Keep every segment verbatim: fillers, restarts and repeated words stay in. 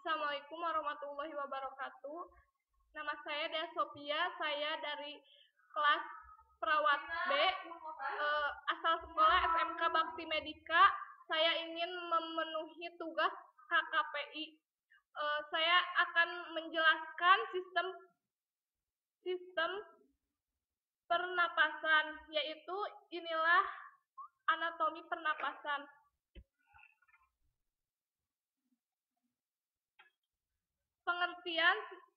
Assalamualaikum warahmatullahi wabarakatuh. Nama saya Dea Sophia, saya dari kelas perawat B, eh, asal sekolah S M K Bakti Medika. Saya ingin memenuhi tugas K K P I. Eh, saya akan menjelaskan sistem sistem pernapasan, yaitu inilah anatomi pernapasan. Pengertian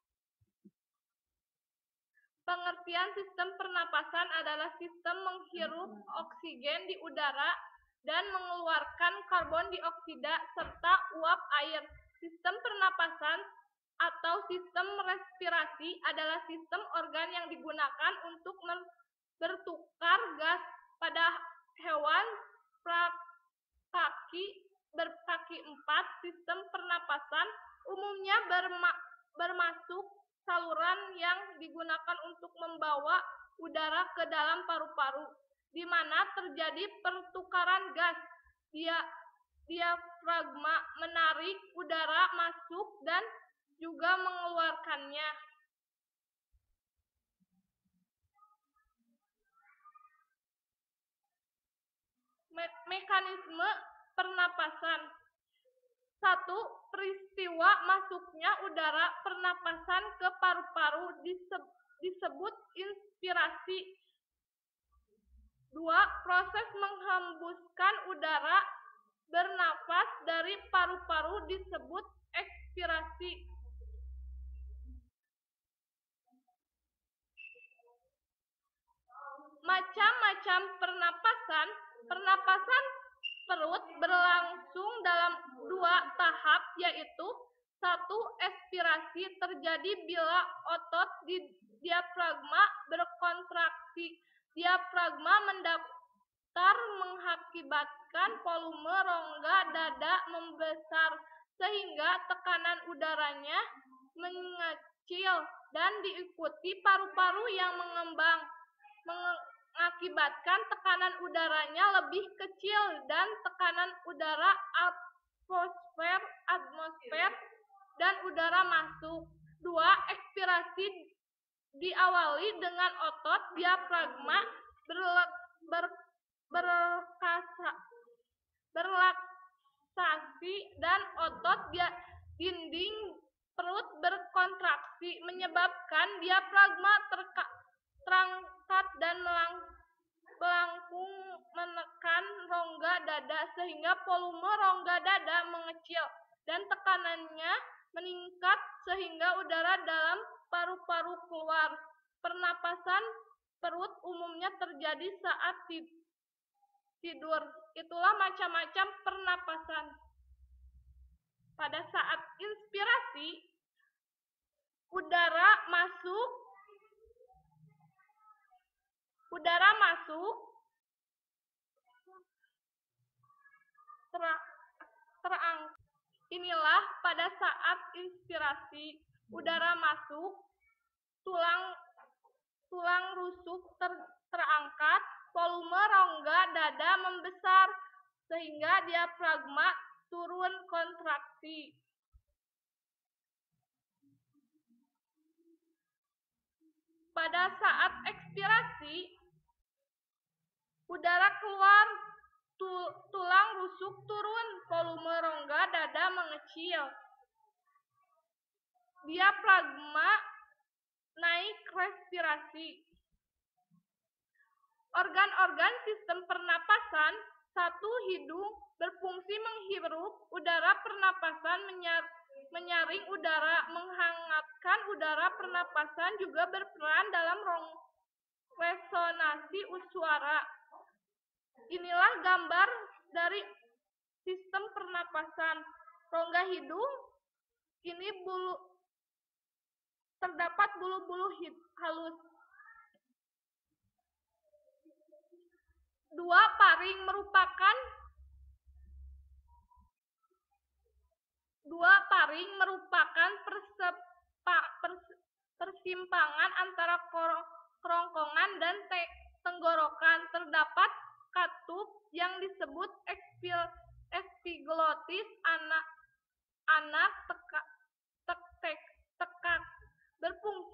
Pengertian sistem pernapasan adalah sistem menghirup oksigen di udara dan mengeluarkan karbon dioksida serta uap air. Sistem pernapasan atau sistem respirasi adalah sistem organ yang digunakan untuk bertukar gas pada hewan prakaki berkaki empat. Sistem pernapasan umumnya berma bermasuk saluran yang digunakan untuk membawa udara ke dalam paru-paru, di mana terjadi pertukaran gas. Dia diafragma menarik udara masuk dan juga mengeluarkannya. Me mekanisme pernapasan. Satu, peristiwa masuknya udara pernapasan ke paru-paru disebut inspirasi. Dua, proses menghembuskan udara bernapas dari paru-paru disebut ekspirasi. Macam-macam pernapasan. Pernapasan perut berlangsung dalam dua tahap, yaitu satu, expirasi terjadi bila otot di diafragma berkontraksi. Diafragma mendaftar mengakibatkan volume rongga dada membesar sehingga tekanan udaranya mengecil dan diikuti paru-paru yang mengembang, mengakibatkan tekanan udaranya lebih kecil dan tekanan udara atmosfer atmosfer dan udara masuk. Dua, ekspirasi diawali dengan otot diafragma berlek, ber, berkasa, berlaksasi dan otot dia, dinding perut berkontraksi menyebabkan diafragma terka, terangkat dan melang, melengkung menekan rongga dada sehingga volume rongga dada mengecil dan tekanannya meningkat sehingga udara dalam paru-paru keluar. Pernapasan perut umumnya terjadi saat tidur. Itulah macam-macam pernapasan. Pada saat inspirasi, udara masuk udara masuk ter, terang. Inilah pada saat inspirasi, udara masuk, tulang tulang rusuk ter, terangkat, volume rongga dada membesar sehingga diafragma turun kontraksi. Pada saat ekspirasi, udara keluar, tulang rusuk turun, volume rongga dada mengecil. Diafragma naik respirasi. Organ-organ sistem pernapasan. Satu, hidung berfungsi menghirup udara pernapasan, menyaring udara, menghangatkan udara. Pernapasan juga berperan dalam resonansi suara. Inilah gambar dari sistem pernapasan. Rongga hidung ini bulu terdapat bulu-bulu halus. Dua, paring merupakan dua paring merupakan persepa, pers, persimpangan antara kerongkongan dan te, tenggorokan. Terdapat katup yang disebut epiglotis anak anak teka,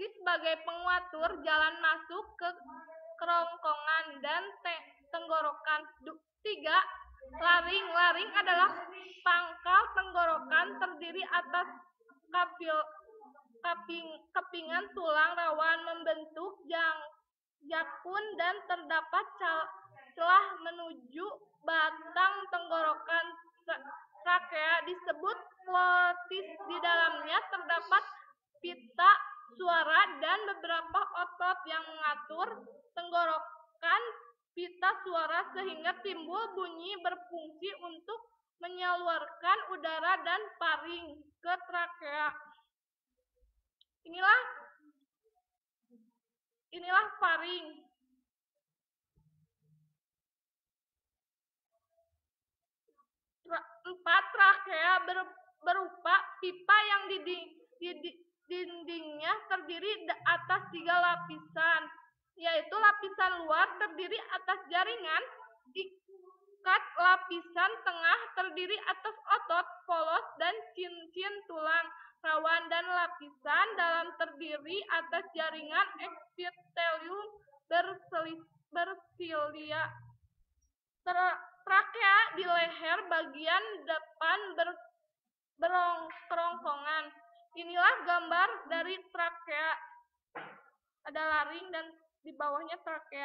berfungsi sebagai pengatur jalan masuk ke kerongkongan dan tenggorokan. Tiga. Laring. Laring adalah pangkal tenggorokan terdiri atas kapil, kaping, kepingan tulang rawan membentuk jang, jakun dan terdapat celah menuju batang tenggorokan. Trakea disebut glotis. Di dalamnya terdapat pita suara dan beberapa otot yang mengatur tenggorokan pita suara sehingga timbul bunyi berfungsi untuk mengeluarkan udara dan faring ke trakea. Inilah inilah faring. Empat. Trakea ber, berupa pipa yang di, di, di, dindingnya terdiri atas tiga lapisan, yaitu lapisan luar terdiri atas jaringan ikat, lapisan tengah terdiri atas otot, polos, dan cincin tulang rawan, dan lapisan dalam terdiri atas jaringan epitelium bersilia. Trakea di leher bagian depan ber, berkerongkongan. Inilah gambar dari trakea. Ada laring dan di bawahnya trakea.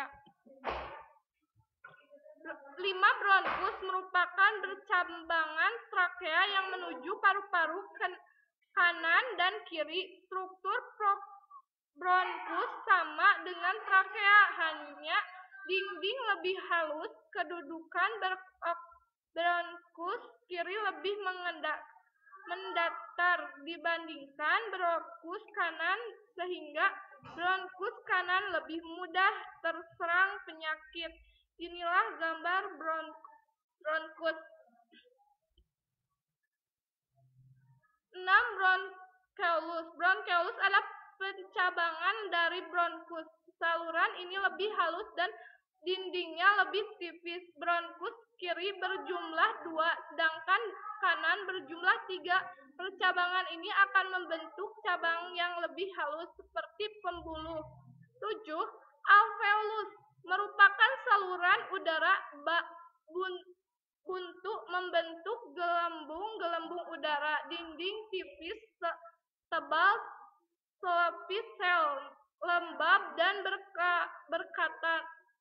Lima. Bronkus merupakan bercambangan trakea yang menuju paru-paru kanan dan kiri. Struktur bronkus sama dengan trakea, hanya dinding lebih halus. Kedudukan bronkus kiri lebih mendatar dibandingkan bronkus kanan, sehingga bronkus kanan lebih mudah terserang penyakit. Inilah gambar bronkus. Enam. Bronkeolus. Bronkeolus adalah pencabangan dari bronkus. Saluran ini lebih halus dan dindingnya lebih tipis. Bronkus kiri berjumlah dua, sedangkan kanan berjumlah tiga. Percabangan ini akan membentuk cabang yang lebih halus seperti pembuluh. Tujuh. Alveolus merupakan saluran udara buntu membentuk gelembung-gelembung udara. Dinding tipis, tebal, selapis sel lembab dan berka, berkatan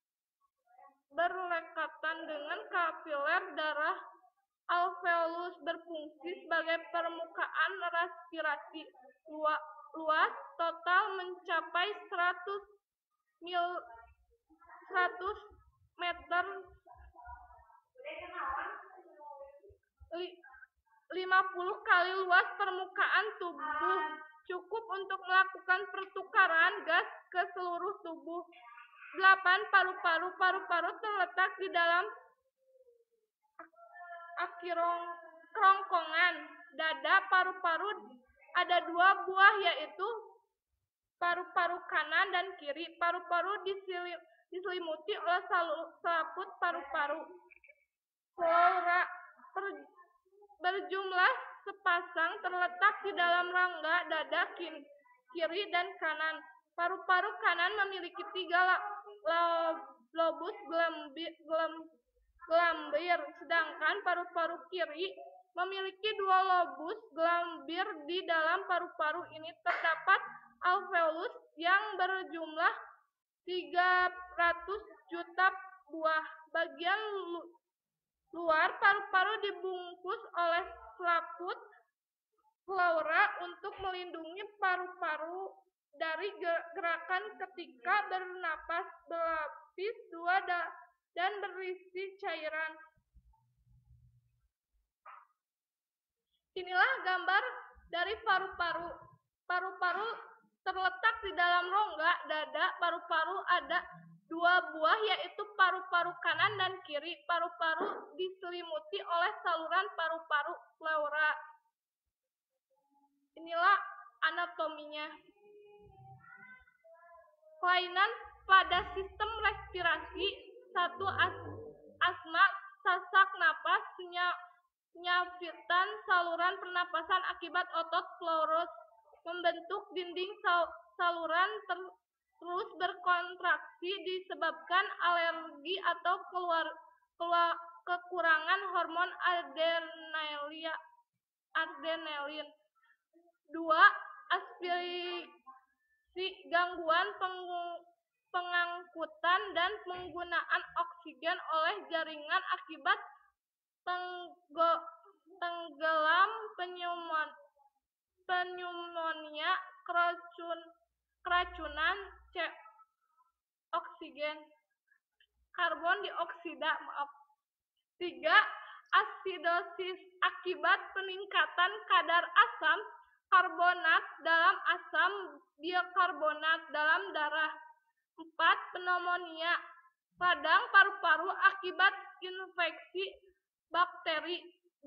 berlekatan dengan kapiler darah. Alveolus berfungsi sebagai permukaan respirasi. Luas total mencapai seratus meter, lima puluh kali luas permukaan tubuh, cukup untuk melakukan pertukaran gas ke seluruh tubuh. Delapan. Paru-paru. Paru-paru terletak di dalam kerongkongan dada. Paru-paru ada dua buah, yaitu paru-paru kanan dan kiri. Paru-paru diselimuti oleh selaput paru-paru. Pleura berjumlah sepasang terletak di dalam rongga dada kiri dan kanan. Paru-paru kanan memiliki tiga lobus gelambir, sedangkan paru-paru kiri memiliki dua lobus gelambir. Di dalam paru-paru ini terdapat alveolus yang berjumlah tiga ratus juta buah. Bagian luar paru-paru dibungkus oleh selaput pleura untuk melindungi paru-paru dari gerakan ketika bernapas. Berlapis dua dan berisi cairan. Inilah gambar dari paru-paru. Paru-paru terletak di dalam rongga dada. Paru-paru ada dua buah, yaitu paru-paru kanan dan kiri. Paru-paru diselimuti oleh saluran paru-paru pleura. Inilah anatominya. Kelainan pada sistem respirasi. Satu. As, asma, sesak napas, penyakitan saluran pernapasan akibat otot pleuros membentuk dinding saluran ter- terus berkontraksi disebabkan alergi atau keluar, keluar kekurangan hormon adrenalia adrenalin. Dua, aspirasi gangguan peng- pengangkutan dan penggunaan oksigen oleh jaringan akibat tengge- tenggelam penyuman, pneumonia keracun, keracunan C, oksigen karbon dioksida maaf. Tiga, asidosis akibat peningkatan kadar asam karbonat dalam asam bikarbonat dalam darah. Empat, pneumonia radang paru-paru akibat infeksi bakteri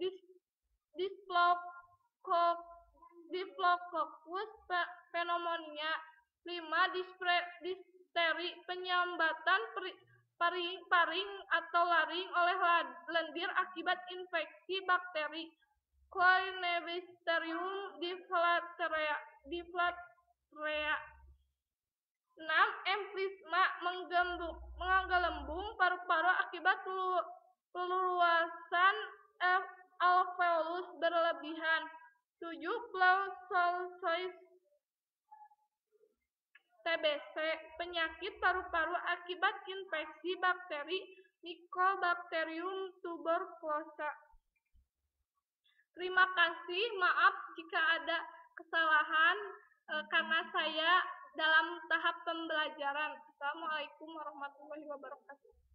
Staphylococcus pneumonia. Lima, difteri penyambatan paring atau laring oleh lendir akibat infeksi bakteri Corynebacterium difteria. Enam, emfisema menggelembung paru-paru akibat peluasan alveolus berlebihan. Tujuh, Claustrosis T B C, penyakit paru-paru akibat infeksi bakteri Mycobacterium tuberculosis. Terima kasih, maaf jika ada kesalahan e, karena saya dalam tahap pembelajaran. Assalamualaikum warahmatullahi wabarakatuh.